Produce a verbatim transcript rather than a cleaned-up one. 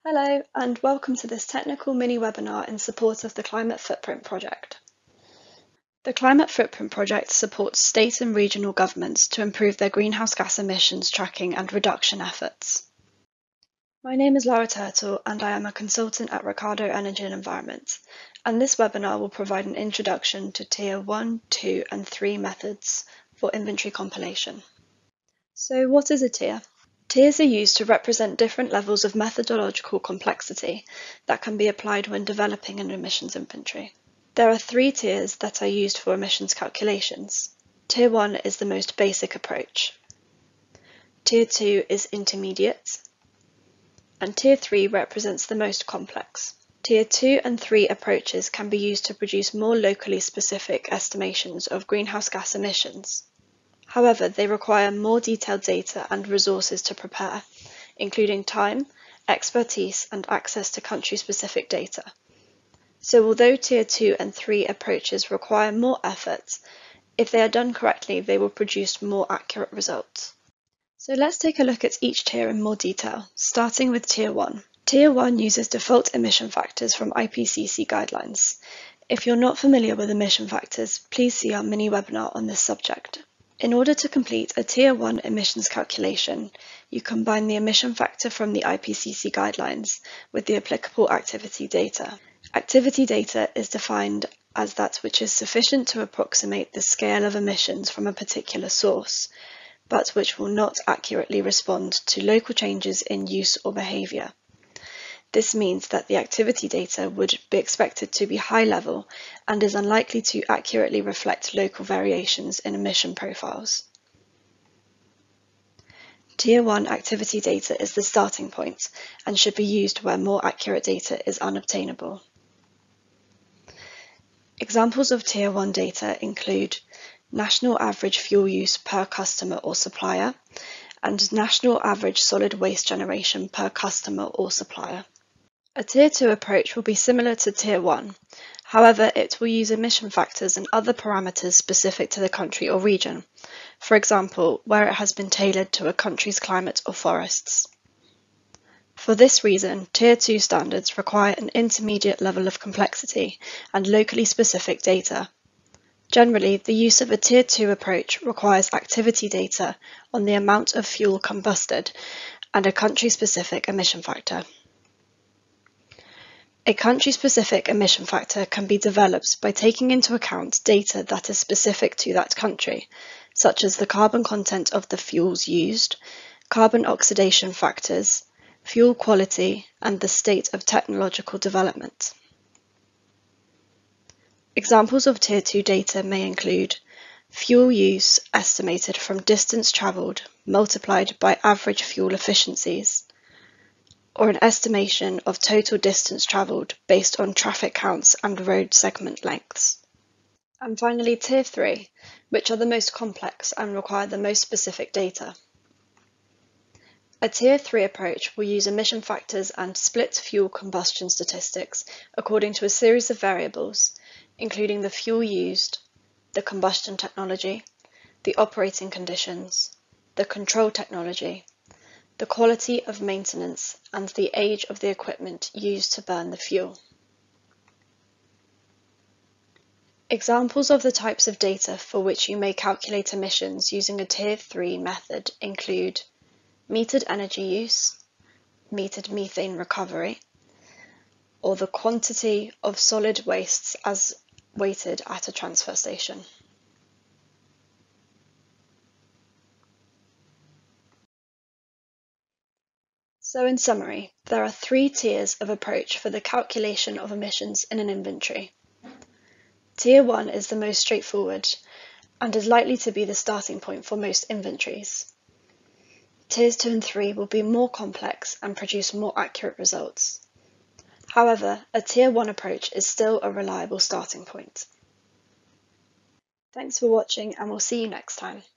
Hello, and welcome to this technical mini-webinar in support of the Climate Footprint Project. The Climate Footprint Project supports state and regional governments to improve their greenhouse gas emissions tracking and reduction efforts. My name is Laura Turtle, and I am a consultant at Ricardo Energy and Environment, and this webinar will provide an introduction to Tier one, two, and three methods for inventory compilation. So what is a tier? Tiers are used to represent different levels of methodological complexity that can be applied when developing an emissions inventory. There are three tiers that are used for emissions calculations. Tier one is the most basic approach. Tier two is intermediate, and Tier three represents the most complex. Tier two and three approaches can be used to produce more locally specific estimations of greenhouse gas emissions. However, they require more detailed data and resources to prepare, including time, expertise, and access to country-specific data. So although Tier two and three approaches require more effort, if they are done correctly, they will produce more accurate results. So let's take a look at each tier in more detail, starting with Tier one. Tier one uses default emission factors from I P C C guidelines. If you're not familiar with emission factors, please see our mini webinar on this subject. In order to complete a Tier one emissions calculation, you combine the emission factor from the I P C C guidelines with the applicable activity data. Activity data is defined as that which is sufficient to approximate the scale of emissions from a particular source, but which will not accurately respond to local changes in use or behaviour. This means that the activity data would be expected to be high level and is unlikely to accurately reflect local variations in emission profiles. Tier one activity data is the starting point and should be used where more accurate data is unobtainable. Examples of Tier one data include national average fuel use per customer or supplier and national average solid waste generation per customer or supplier. A Tier two approach will be similar to Tier one, however it will use emission factors and other parameters specific to the country or region, for example, where it has been tailored to a country's climate or forests. For this reason, Tier two standards require an intermediate level of complexity and locally specific data. Generally, the use of a Tier two approach requires activity data on the amount of fuel combusted and a country-specific emission factor. A country-specific emission factor can be developed by taking into account data that is specific to that country, such as the carbon content of the fuels used, carbon oxidation factors, fuel quality, and the state of technological development. Examples of Tier two data may include fuel use estimated from distance travelled multiplied by average fuel efficiencies, or an estimation of total distance travelled based on traffic counts and road segment lengths. And finally, Tier three, which are the most complex and require the most specific data. A Tier three approach will use emission factors and split fuel combustion statistics according to a series of variables, including the fuel used, the combustion technology, the operating conditions, the control technology, the quality of maintenance, and the age of the equipment used to burn the fuel. Examples of the types of data for which you may calculate emissions using a Tier three method include metered energy use, metered methane recovery, or the quantity of solid wastes as weighted at a transfer station. So in summary, there are three tiers of approach for the calculation of emissions in an inventory. Tier one is the most straightforward and is likely to be the starting point for most inventories. Tiers two and three will be more complex and produce more accurate results. However, a Tier one approach is still a reliable starting point. Thanks for watching, and we'll see you next time.